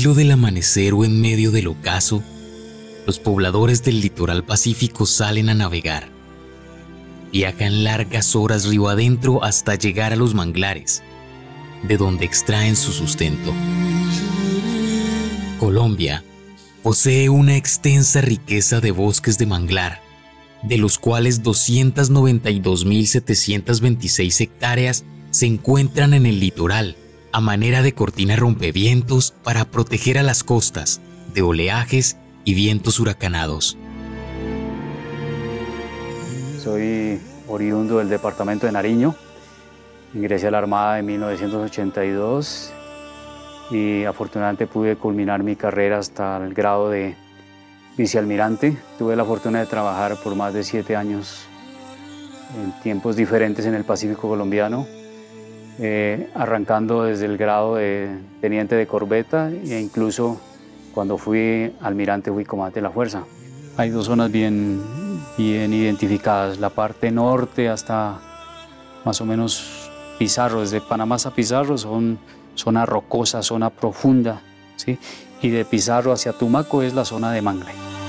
filo del amanecer o en medio del ocaso, los pobladores del litoral pacífico salen a navegar. Viajan largas horas río adentro hasta llegar a los manglares, de donde extraen su sustento. Colombia posee una extensa riqueza de bosques de manglar, de los cuales 292.726 hectáreas se encuentran en el litoral, a manera de cortina rompevientos para proteger a las costas de oleajes y vientos huracanados. Soy oriundo del departamento de Nariño. Ingresé a la Armada en 1982 y afortunadamente pude culminar mi carrera hasta el grado de vicealmirante. Tuve la fortuna de trabajar por más de 7 años en tiempos diferentes en el Pacífico colombiano, arrancando desde el grado de teniente de corbeta e incluso cuando fui almirante fui comandante de la fuerza. Hay 2 zonas bien identificadas, la parte norte hasta más o menos Pizarro, desde Panamá hasta Pizarro son zona rocosa, zona profunda, ¿sí? Y de Pizarro hacia Tumaco es la zona de mangle.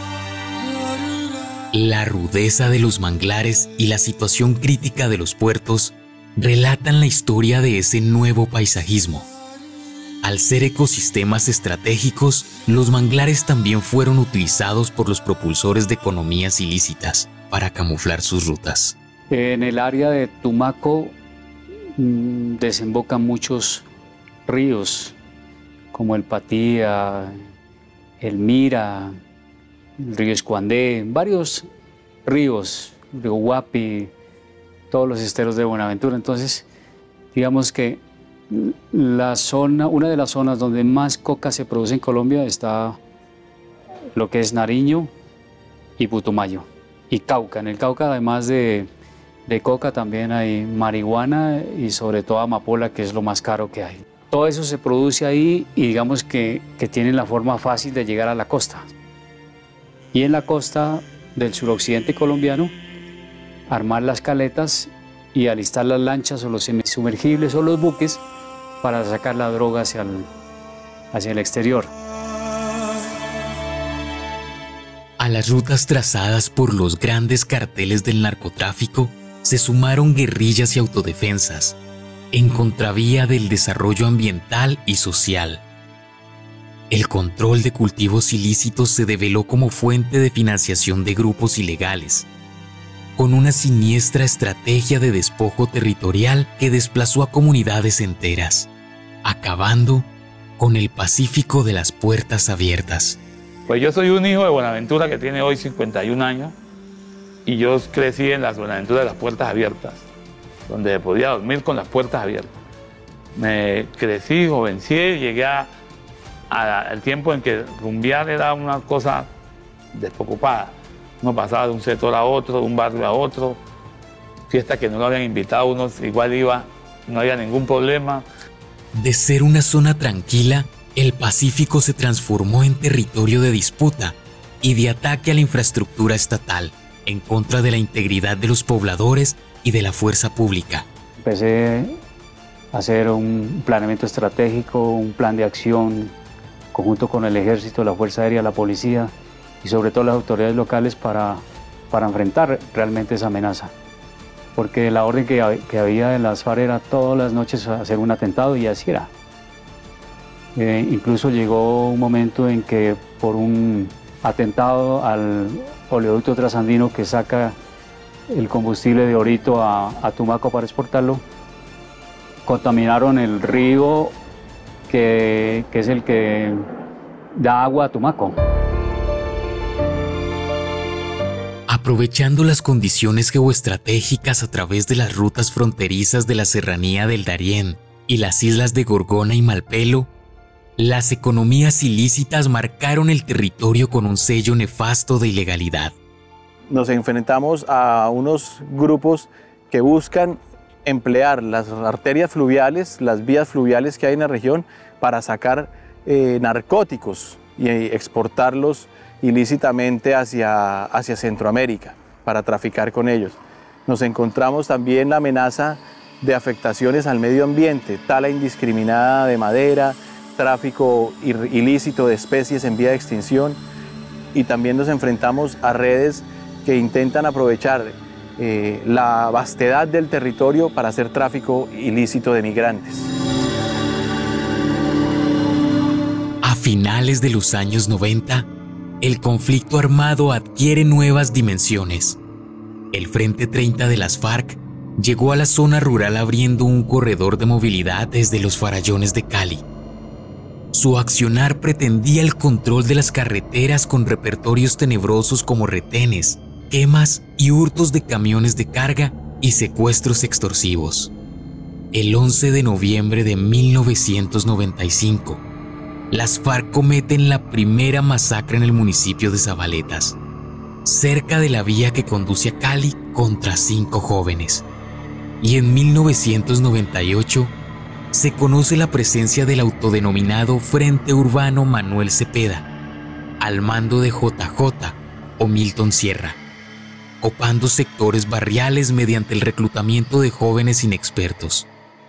La rudeza de los manglares y la situación crítica de los puertos relatan la historia de ese nuevo paisajismo. Al ser ecosistemas estratégicos, los manglares también fueron utilizados por los propulsores de economías ilícitas para camuflar sus rutas. En el área de Tumaco desembocan muchos ríos, como el Patía, el Mira, el río Escuandé, varios ríos, el río Guapi, todos los esteros de Buenaventura. Entonces, digamos que una de las zonas donde más coca se produce en Colombia está lo que es Nariño y Putumayo y Cauca. En el Cauca, además de coca, también hay marihuana y sobre todo amapola, que es lo más caro que hay. Todo eso se produce ahí y digamos que tiene la forma fácil de llegar a la costa. Y en la costa del suroccidente colombiano, armar las caletas y alistar las lanchas o los semisumergibles o los buques para sacar la droga hacia el exterior. A las rutas trazadas por los grandes carteles del narcotráfico se sumaron guerrillas y autodefensas, en contravía del desarrollo ambiental y social. El control de cultivos ilícitos se develó como fuente de financiación de grupos ilegales, con una siniestra estrategia de despojo territorial que desplazó a comunidades enteras, acabando con el Pacífico de las puertas abiertas. Pues yo soy un hijo de Buenaventura que tiene hoy 51 años y yo crecí en las Buenaventuras de las puertas abiertas, donde podía dormir con las puertas abiertas. Me crecí, jovencié, llegué al tiempo en que rumbear era una cosa despreocupada. Uno pasaba de un sector a otro, de un barrio a otro, fiestas que no lo habían invitado, uno igual iba, no había ningún problema. De ser una zona tranquila, el Pacífico se transformó en territorio de disputa y de ataque a la infraestructura estatal, en contra de la integridad de los pobladores y de la fuerza pública. Empecé a hacer un planeamiento estratégico, un plan de acción conjunto con el Ejército, la Fuerza Aérea, la Policía y sobre todo las autoridades locales para enfrentar realmente esa amenaza. Porque la orden que había de las FARC era todas las noches hacer un atentado y así era. Incluso llegó un momento en que por un atentado al oleoducto trasandino que saca el combustible de Orito a Tumaco para exportarlo, contaminaron el río que es el que da agua a Tumaco. Aprovechando las condiciones geoestratégicas a través de las rutas fronterizas de la serranía del Darién y las islas de Gorgona y Malpelo, las economías ilícitas marcaron el territorio con un sello nefasto de ilegalidad. Nos enfrentamos a unos grupos que buscan emplear las arterias fluviales, las vías fluviales que hay en la región para sacar narcóticos y exportarlos ilícitamente hacia Centroamérica para traficar con ellos. Nos encontramos también la amenaza de afectaciones al medio ambiente, tala indiscriminada de madera, tráfico ilícito de especies en vía de extinción, y también nos enfrentamos a redes que intentan aprovechar la vastedad del territorio para hacer tráfico ilícito de migrantes. A finales de los años 90, el conflicto armado adquiere nuevas dimensiones. El Frente 30 de las FARC llegó a la zona rural abriendo un corredor de movilidad desde los farallones de Cali. Su accionar pretendía el control de las carreteras con repertorios tenebrosos como retenes, quemas y hurtos de camiones de carga y secuestros extorsivos. El 11 de noviembre de 1995, las FARC cometen la primera masacre en el municipio de Zabaletas, cerca de la vía que conduce a Cali, contra 5 jóvenes. Y en 1998 se conoce la presencia del autodenominado Frente Urbano Manuel Cepeda, al mando de JJ o Milton Sierra, copando sectores barriales mediante el reclutamiento de jóvenes inexpertos.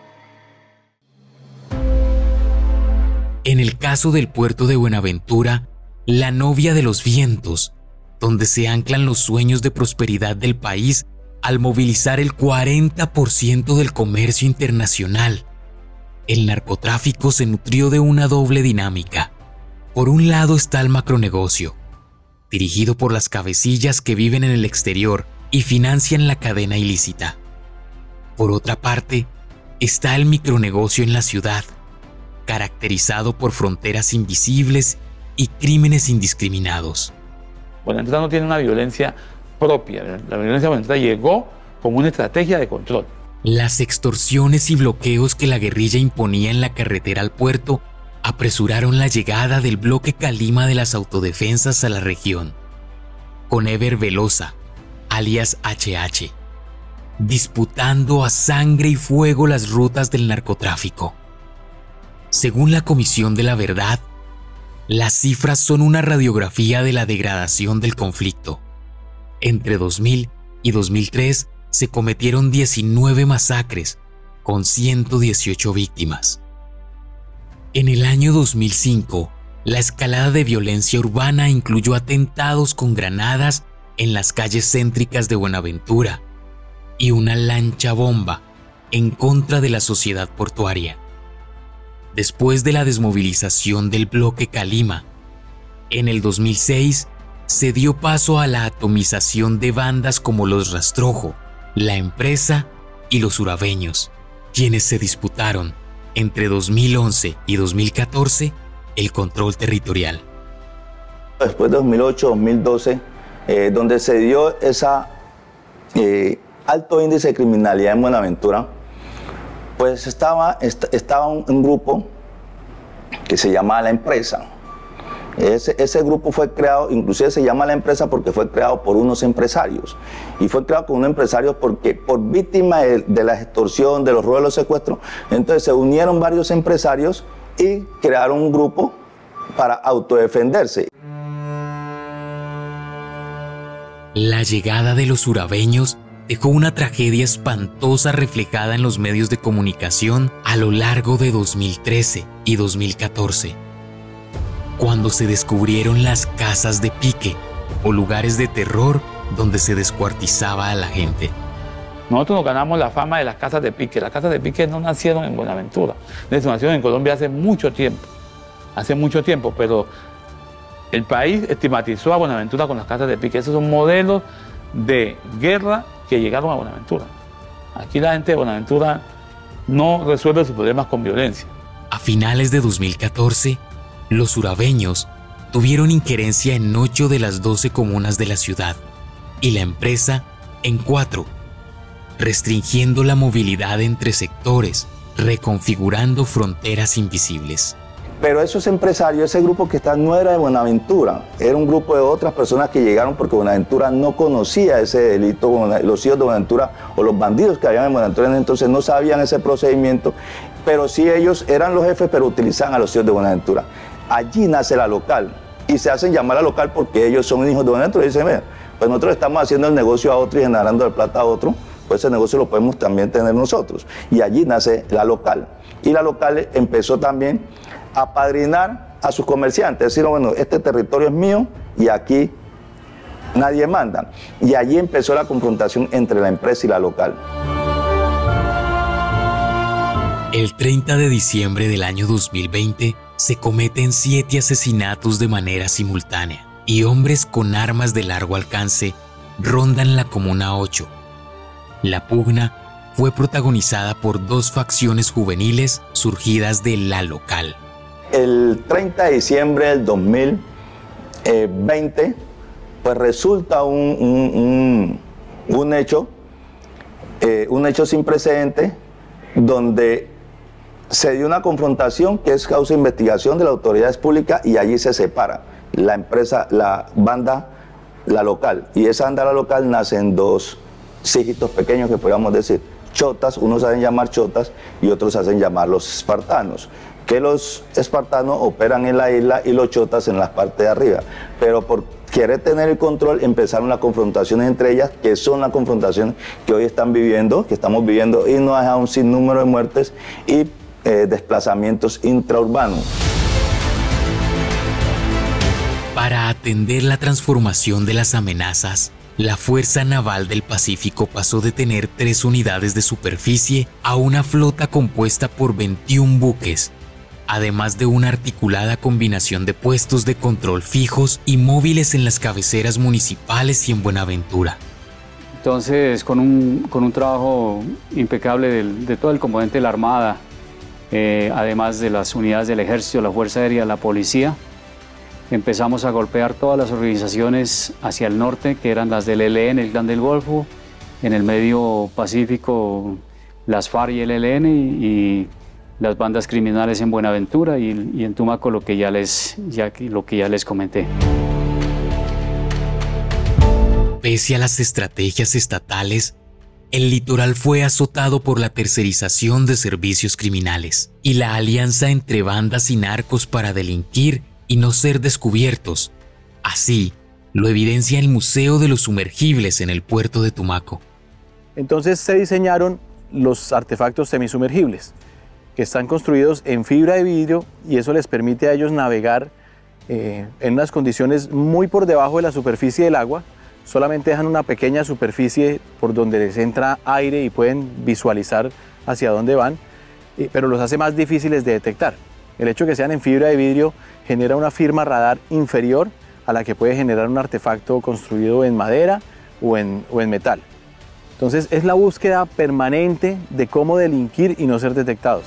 En el caso del puerto de Buenaventura, la novia de los vientos, donde se anclan los sueños de prosperidad del país al movilizar el 40% del comercio internacional, el narcotráfico se nutrió de una doble dinámica. Por un lado está el macronegocio, dirigido por las cabecillas que viven en el exterior y financian la cadena ilícita. Por otra parte, está el micronegocio en la ciudad, caracterizado por fronteras invisibles y crímenes indiscriminados. Buenaventura no tiene una violencia propia. La violencia de Buenaventura llegó como una estrategia de control. Las extorsiones y bloqueos que la guerrilla imponía en la carretera al puerto apresuraron la llegada del bloque Calima de las autodefensas a la región, con Ever Velosa, alias HH, disputando a sangre y fuego las rutas del narcotráfico. Según la Comisión de la Verdad, las cifras son una radiografía de la degradación del conflicto. Entre 2000 y 2003 se cometieron 19 masacres, con 118 víctimas. En el año 2005, la escalada de violencia urbana incluyó atentados con granadas en las calles céntricas de Buenaventura y una lancha bomba en contra de la sociedad portuaria. Después de la desmovilización del bloque Calima, en el 2006 se dio paso a la atomización de bandas como los Rastrojo, la Empresa y los Urabeños, quienes se disputaron entre 2011 y 2014 el control territorial. Después de 2008-2012, donde se dio ese alto índice de criminalidad en Buenaventura, pues estaba un grupo que se llama La Empresa. Ese grupo fue creado, inclusive se llama La Empresa porque fue creado por unos empresarios. Y fue creado con unos empresarios porque por víctima de la extorsión, de los robos, de los secuestros, entonces se unieron varios empresarios y crearon un grupo para autodefenderse. La llegada de los urabeños dejó una tragedia espantosa reflejada en los medios de comunicación a lo largo de 2013 y 2014, cuando se descubrieron las casas de pique o lugares de terror donde se descuartizaba a la gente. Nosotros nos ganamos la fama de las casas de pique. Las casas de pique no nacieron en Buenaventura, nacieron en Colombia hace mucho tiempo, pero el país estigmatizó a Buenaventura con las casas de pique. Esos son modelos de guerra que llegaron a Buenaventura. Aquí la gente de Buenaventura no resuelve sus problemas con violencia. A finales de 2014, los urabeños tuvieron injerencia en 8 de las 12 comunas de la ciudad y la Empresa en 4, restringiendo la movilidad entre sectores, reconfigurando fronteras invisibles. Pero esos empresarios, ese grupo que está no era de Buenaventura, era un grupo de otras personas que llegaron porque Buenaventura no conocía ese delito, los hijos de Buenaventura o los bandidos que habían en Buenaventura entonces no sabían ese procedimiento, pero sí ellos eran los jefes, pero utilizaban a los hijos de Buenaventura. Allí nace la local y se hacen llamar a local porque ellos son hijos de Buenaventura y dicen, mira, pues nosotros estamos haciendo el negocio a otro y generando la plata a otro, pues ese negocio lo podemos también tener nosotros. Y allí nace la local. Y la local empezó también apadrinar a sus comerciantes, decir, bueno, este territorio es mío y aquí nadie manda. Y allí empezó la confrontación entre la empresa y la local. El 30 de diciembre del año 2020 se cometen 7 asesinatos de manera simultánea y hombres con armas de largo alcance rondan la Comuna 8. La pugna fue protagonizada por 2 facciones juveniles surgidas de la local. El 30 de diciembre del 2020, pues resulta un hecho sin precedente, donde se dio una confrontación que es causa de investigación de las autoridades públicas, y allí se separa la empresa, la banda, la local. Y esa banda, la local, nace en 2 sígitos pequeños que podríamos decir chotas, unos se hacen llamar chotas y otros se hacen llamar los espartanos, que los espartanos operan en la isla y los chotas en la parte de arriba, pero por querer tener el control empezaron las confrontaciones entre ellas, que son las confrontaciones que hoy estamos viviendo, y nos ha dejado un sinnúmero de muertes y desplazamientos intraurbanos. Para atender la transformación de las amenazas, la Fuerza Naval del Pacífico pasó de tener 3 unidades de superficie a una flota compuesta por 21 buques, además de una articulada combinación de puestos de control fijos y móviles en las cabeceras municipales y en Buenaventura. Entonces, con un trabajo impecable de todo el componente de la Armada, además de las unidades del Ejército, la Fuerza Aérea, la Policía, empezamos a golpear todas las organizaciones hacia el norte, que eran las del ELN, el Clan del Golfo, en el medio Pacífico, las FARC y el ELN, y las bandas criminales en Buenaventura y en Tumaco, lo que ya les comenté. Pese a las estrategias estatales, el litoral fue azotado por la tercerización de servicios criminales y la alianza entre bandas y narcos para delinquir y no ser descubiertos. Así lo evidencia el Museo de los Sumergibles en el puerto de Tumaco. Entonces se diseñaron los artefactos semisumergibles, que están construidos en fibra de vidrio, y eso les permite a ellos navegar en unas condiciones muy por debajo de la superficie del agua. Solamente dejan una pequeña superficie por donde les entra aire y pueden visualizar hacia dónde van, pero los hace más difíciles de detectar. El hecho de que sean en fibra de vidrio genera una firma radar inferior a la que puede generar un artefacto construido en madera o en metal. Entonces es la búsqueda permanente de cómo delinquir y no ser detectados.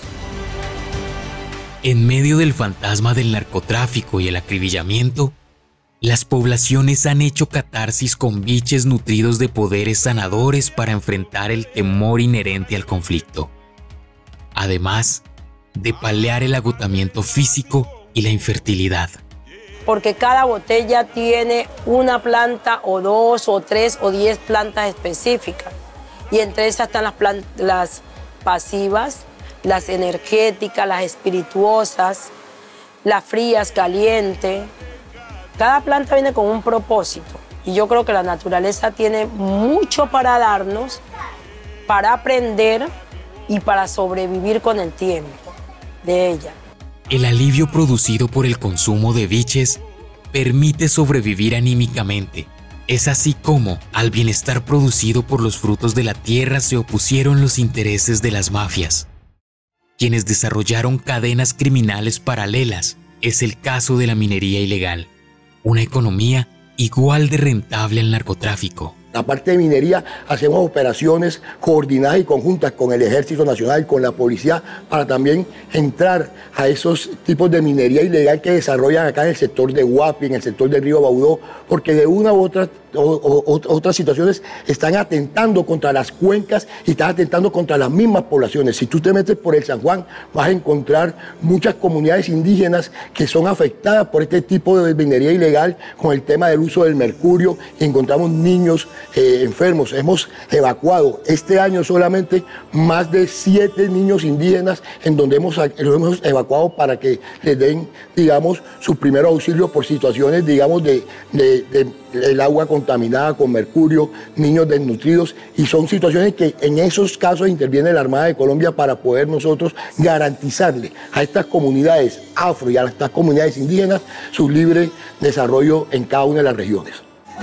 En medio del fantasma del narcotráfico y el acribillamiento, las poblaciones han hecho catarsis con biches nutridos de poderes sanadores para enfrentar el temor inherente al conflicto, además de paliar el agotamiento físico y la infertilidad. Porque cada botella tiene una planta o 2 o 3 o 10 plantas específicas, y entre esas están las pasivas, las energéticas, las espirituosas, las frías, calientes. Cada planta viene con un propósito, y yo creo que la naturaleza tiene mucho para darnos, para aprender y para sobrevivir con el tiempo de ella. El alivio producido por el consumo de biches permite sobrevivir anímicamente. Es así como, al bienestar producido por los frutos de la tierra, se opusieron los intereses de las mafias, quienes desarrollaron cadenas criminales paralelas. Es el caso de la minería ilegal, una economía igual de rentable al narcotráfico. La parte de minería, hacemos operaciones coordinadas y conjuntas con el Ejército Nacional, con la policía, para también entrar a esos tipos de minería ilegal que desarrollan acá en el sector de Guapi, en el sector del río Baudó, porque de una u otra otras situaciones están atentando contra las cuencas y están atentando contra las mismas poblaciones. Si tú te metes por el San Juan, vas a encontrar muchas comunidades indígenas que son afectadas por este tipo de minería ilegal, con el tema del uso del mercurio, y encontramos niños enfermos. Hemos evacuado este año solamente más de 7 niños indígenas, en donde los hemos evacuado para que les den, digamos, su primer auxilio por situaciones, digamos, del agua con contaminada con mercurio, niños desnutridos, y son situaciones que en esos casos interviene la Armada de Colombia para poder nosotros garantizarle a estas comunidades afro y a estas comunidades indígenas su libre desarrollo en cada una de las regiones.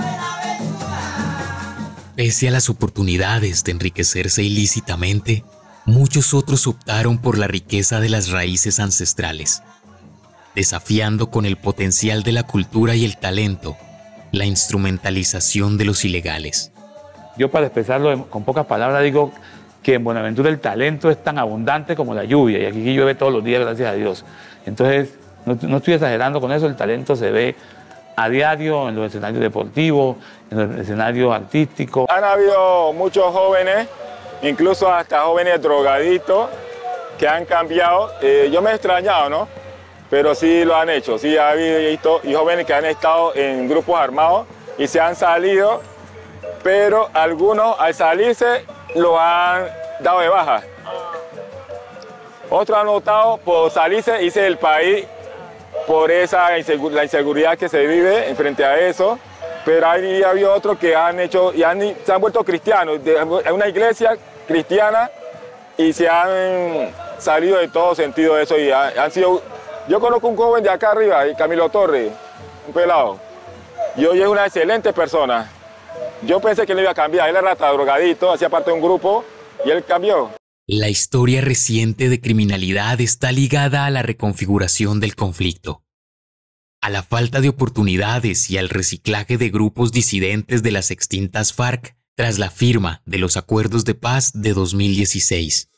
Pese a las oportunidades de enriquecerse ilícitamente, muchos otros optaron por la riqueza de las raíces ancestrales, desafiando con el potencial de la cultura y el talento la instrumentalización de los ilegales. Yo, para expresarlo con pocas palabras, digo que en Buenaventura el talento es tan abundante como la lluvia, y aquí llueve todos los días, gracias a Dios. Entonces, no estoy exagerando con eso, el talento se ve a diario en los escenarios deportivos, en los escenarios artísticos. Han habido muchos jóvenes, incluso hasta jóvenes drogaditos, que han cambiado. Yo me he extrañado, ¿no? Pero sí lo han hecho. Sí ha habido y jóvenes que han estado en grupos armados y se han salido, pero algunos al salirse lo han dado de baja. Otros han optado por salirse, irse del país por la inseguridad que se vive frente a eso, pero ahí ha habido otros que han hecho y se han vuelto cristianos, de una iglesia cristiana, y se han salido de todo sentido de eso y han sido... Yo conozco un joven de acá arriba, Camilo Torres, un pelado, y hoy es una excelente persona. Yo pensé que él iba a cambiar, él era hasta drogadito, hacía parte de un grupo y él cambió. La historia reciente de criminalidad está ligada a la reconfiguración del conflicto, a la falta de oportunidades y al reciclaje de grupos disidentes de las extintas FARC tras la firma de los acuerdos de paz de 2016.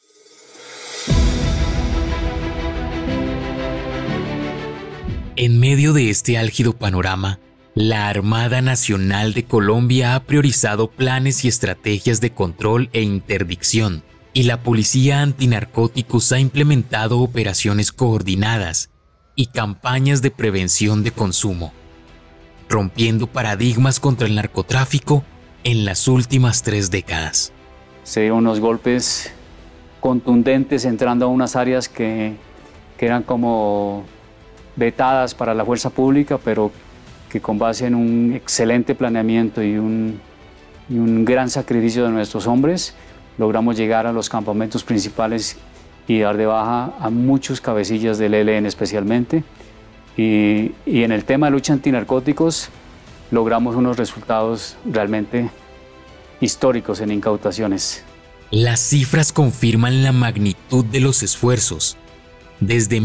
En medio de este álgido panorama, la Armada Nacional de Colombia ha priorizado planes y estrategias de control e interdicción, y la Policía Antinarcóticos ha implementado operaciones coordinadas y campañas de prevención de consumo, rompiendo paradigmas contra el narcotráfico en las últimas 3 décadas. Se dieron unos golpes contundentes entrando a unas áreas que eran como vetadas para la fuerza pública, pero que con base en un excelente planeamiento y un gran sacrificio de nuestros hombres, logramos llegar a los campamentos principales y dar de baja a muchos cabecillas del ELN especialmente. Y en el tema de lucha antinarcóticos logramos unos resultados realmente históricos en incautaciones. Las cifras confirman la magnitud de los esfuerzos. Desde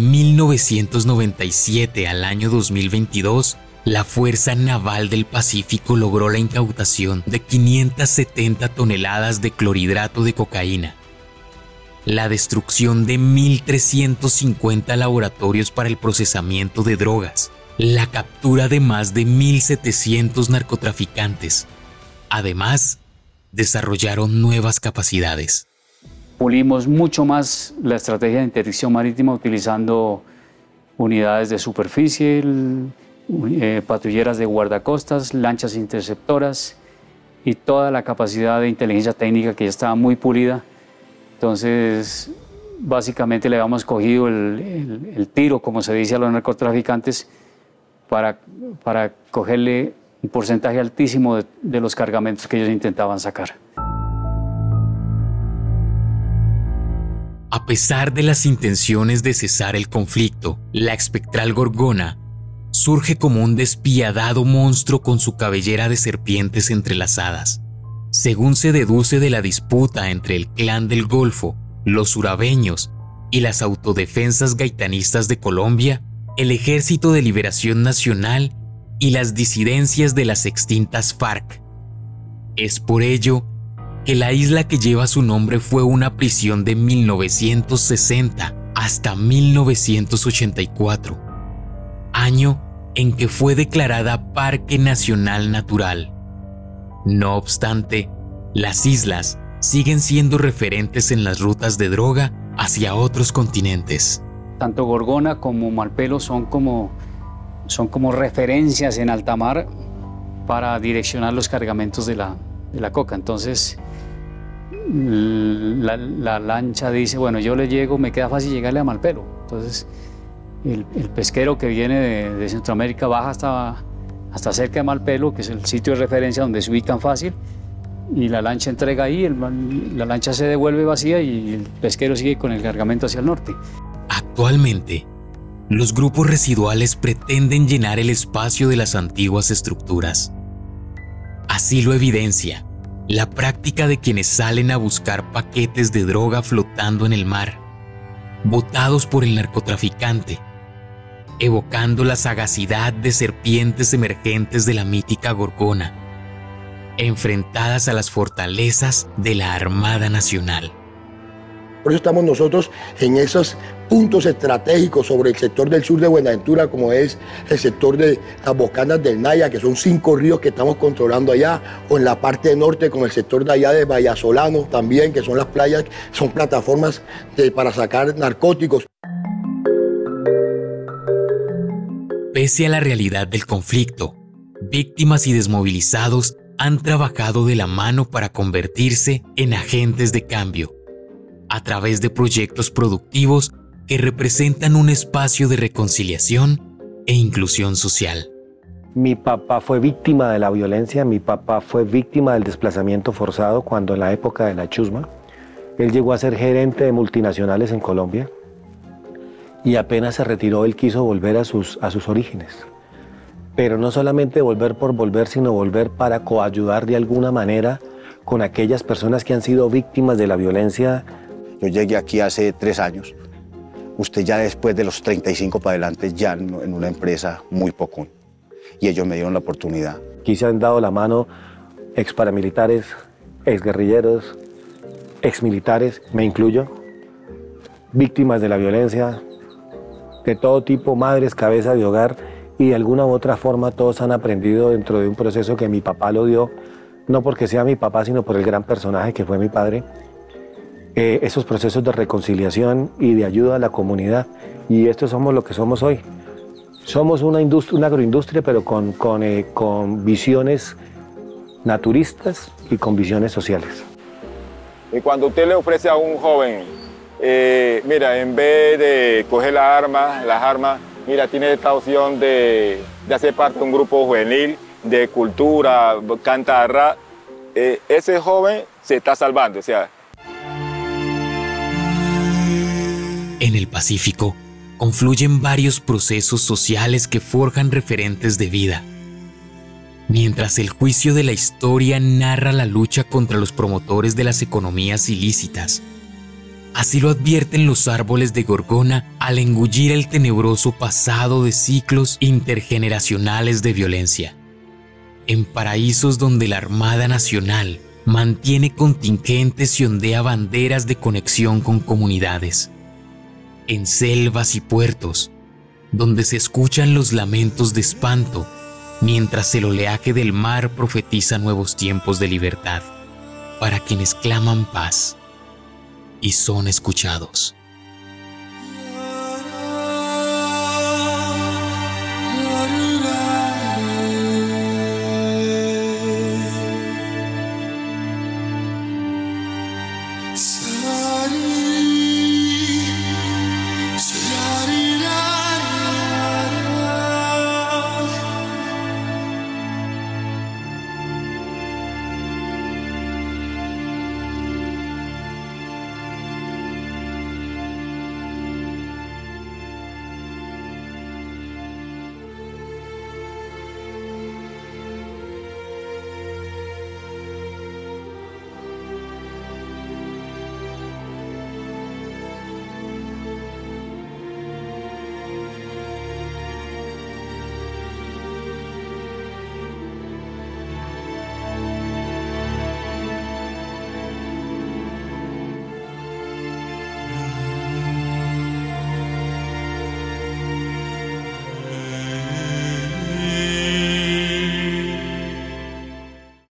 1997 al año 2022, la Fuerza Naval del Pacífico logró la incautación de 570 toneladas de clorhidrato de cocaína, la destrucción de 1.350 laboratorios para el procesamiento de drogas, la captura de más de 1.700 narcotraficantes. Además, desarrollaron nuevas capacidades. Pulimos mucho más la estrategia de interdicción marítima utilizando unidades de superficie, patrulleras de guardacostas, lanchas interceptoras y toda la capacidad de inteligencia técnica que ya estaba muy pulida. Entonces, básicamente le habíamos cogido el tiro, como se dice a los narcotraficantes, para cogerle un porcentaje altísimo de los cargamentos que ellos intentaban sacar. A pesar de las intenciones de cesar el conflicto, la espectral Gorgona surge como un despiadado monstruo con su cabellera de serpientes entrelazadas. Según se deduce de la disputa entre el Clan del Golfo, los urabeños y las autodefensas gaitanistas de Colombia, el Ejército de Liberación Nacional y las disidencias de las extintas FARC. Es por ello que la isla que lleva su nombre fue una prisión de 1960 hasta 1984, año en que fue declarada Parque Nacional Natural. No obstante, las islas siguen siendo referentes en las rutas de droga hacia otros continentes. Tanto Gorgona como Malpelo son como referencias en alta mar para direccionar los cargamentos de la coca. Entonces, la lancha dice, bueno, yo le llego, me queda fácil llegarle a Malpelo. Entonces, el pesquero que viene de Centroamérica baja hasta cerca de Malpelo, que es el sitio de referencia donde se ubican fácil, y la lancha entrega ahí, la lancha se devuelve vacía y el pesquero sigue con el cargamento hacia el norte. Actualmente, los grupos residuales pretenden llenar el espacio de las antiguas estructuras. Así lo evidencia la práctica de quienes salen a buscar paquetes de droga flotando en el mar, botados por el narcotraficante, evocando la sagacidad de serpientes emergentes de la mítica Gorgona, enfrentadas a las fortalezas de la Armada Nacional. Por eso estamos nosotros en esos puntos estratégicos sobre el sector del sur de Buenaventura, como es el sector de las Bocanas del Naya, que son 5 ríos que estamos controlando allá, o en la parte norte con el sector de allá de Vallasolano también, que son las playas, son plataformas para sacar narcóticos. Pese a la realidad del conflicto, víctimas y desmovilizados han trabajado de la mano para convertirse en agentes de cambio, a través de proyectos productivos que representan un espacio de reconciliación e inclusión social. Mi papá fue víctima de la violencia, mi papá fue víctima del desplazamiento forzado cuando en la época de la chusma. Él llegó a ser gerente de multinacionales en Colombia y apenas se retiró, él quiso volver a sus orígenes. Pero no solamente volver por volver, sino volver para coayudar de alguna manera con aquellas personas que han sido víctimas de la violencia. Yo llegué aquí hace 3 años. Usted ya después de los 35 para adelante ya en una empresa muy poco. Y ellos me dieron la oportunidad. Aquí se han dado la mano ex paramilitares, ex guerrilleros, ex militares, me incluyo, víctimas de la violencia, de todo tipo, madres, cabeza de hogar, y de alguna u otra forma todos han aprendido dentro de un proceso que mi papá lo dio, no porque sea mi papá, sino por el gran personaje que fue mi padre. Esos procesos de reconciliación y de ayuda a la comunidad, y esto somos lo que somos hoy. Somos una agroindustria, pero con visiones naturistas y con visiones sociales. Y cuando usted le ofrece a un joven, mira, en vez de coger las armas, mira, tiene esta opción de hacer parte de un grupo juvenil, de cultura, canta rap, ese joven se está salvando, o sea. En el Pacífico confluyen varios procesos sociales que forjan referentes de vida. Mientras el juicio de la historia narra la lucha contra los promotores de las economías ilícitas, así lo advierten los árboles de Gorgona al engullir el tenebroso pasado de ciclos intergeneracionales de violencia. En paraísos donde la Armada Nacional mantiene contingentes y ondea banderas de conexión con comunidades. En selvas y puertos, donde se escuchan los lamentos de espanto, mientras el oleaje del mar profetiza nuevos tiempos de libertad para quienes claman paz y son escuchados.